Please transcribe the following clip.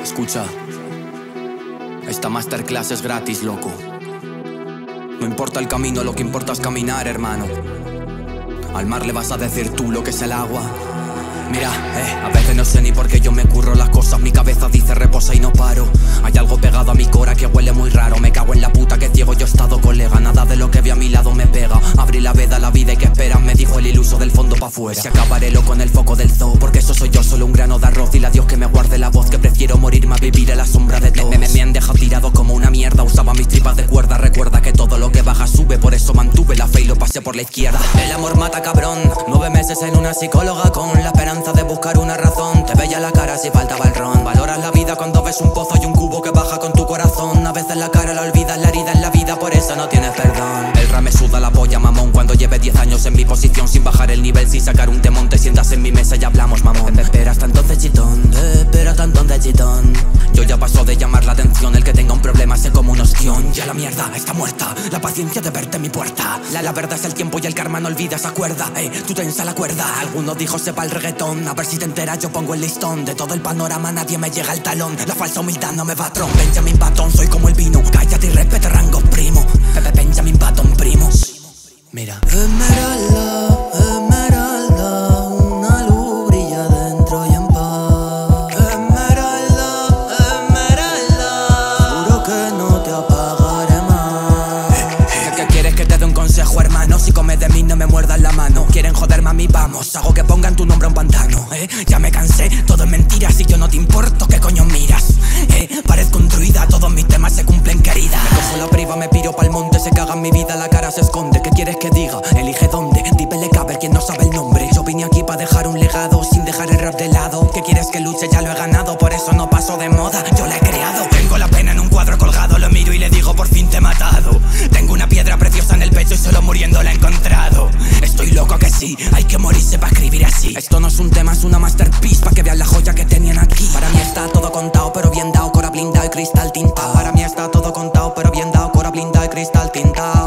Escucha, esta masterclass es gratis, loco. No importa el camino, lo que importa es caminar, hermano. Al mar le vas a decir tú lo que es el agua. Mira, a veces no sé ni por qué yo me curro las cosas. Mi cabeza dice reposa y no paro. Hay algo pegado a mi cora que huele muy raro. Me cago en la puta que ciego yo he estado, colega. Nada de lo que vi a mi lado me pega. Abrí la veda, la vida y que esperan, me dijo el iluso del fondo pa' afuera. Si acabaré loco en el foco del zoo, porque eso soy yo, solo un grano de arroz. Dile a Dios que me guarde la voz, que prefiero morirme a vivir a la sombra de todos. Me han dejado tirado como una mierda. Usaba mis tripas de cuerda. Recuerda que todo lo que baja sube, por eso mantuve la fe y lo pasé por la izquierda. El amor mata, cabrón. 9 meses en una psicóloga con la esperanza de buscar una razón. Te veía la cara si faltaba el ron. Valoras la vida cuando ves un pozo y un cubo que baja con tu corazón. A veces la cara la olvidas, la herida en la vida, por eso no tienes perdón. El rap me suda la polla, mamón, cuando lleve 10 años en mi posición, sin bajar el nivel, sin sacar un temón. Te sientas en mi mesa y hablamos, mamón. Te esperas tanto de chitón, de chitón. Yo ya paso de llamar la atención. El que tenga un problema se come un ostión. Ya la mierda está muerta, la paciencia de verte en mi puerta. La verdad es el tiempo y el karma, no olvidas, acuerda. Tú tensa la cuerda. Algunos dijo sepa el reggaetón. A ver si te enteras, yo pongo el listón. De todo el panorama nadie me llega al talón. La falsa humildad no me va tron. Benjamin Button, soy como el vino. Cállate y respeta rango primo. Benjamin Button, primo. Mira. Esmeralda, esmeralda, una luz brilla dentro y en paz. Esmeralda, esmeralda, juro que no te apagaré más. ¿Qué quieres que te dé un consejo, hermano? Si comes de mí no me muerdas la mano. Quieren joder, mami, vamos. Hago que pongan tu nombre a un pantano, Ya me cansé, todo es mentira. Si yo no te importo, ¿qué coño miras? Parezco un druida, todos mis temas se cumplen, querida. Me cojo la priva, me piro pa'l monte. Se caga en mi vida, la cara se esconde. ¿Qué quieres que diga? Elige dónde. Dípele caber quien no sabe el nombre. Yo vine aquí pa' dejar un legado, sin dejar el rap de lado. ¿Qué quieres que luche? Ya lo he ganado, por eso no paso de moda. Yo la he creado. Tengo la pena en un cuadro colgado. Lo miro y le digo por fin te he matado. Tengo una piedra preciosa en el pecho y solo muriendo la he encontrado. Estoy loco que sí, hay que morirse pa' escribir así. Esto no es un tema, es una masterpiece, pa' que vean la joya que tenían aquí. Para mí está todo contado, pero bien dado, cora blindado y cristal tintado. Para mí está todo contado, pero bien dado, cora blindado y cristal tintado.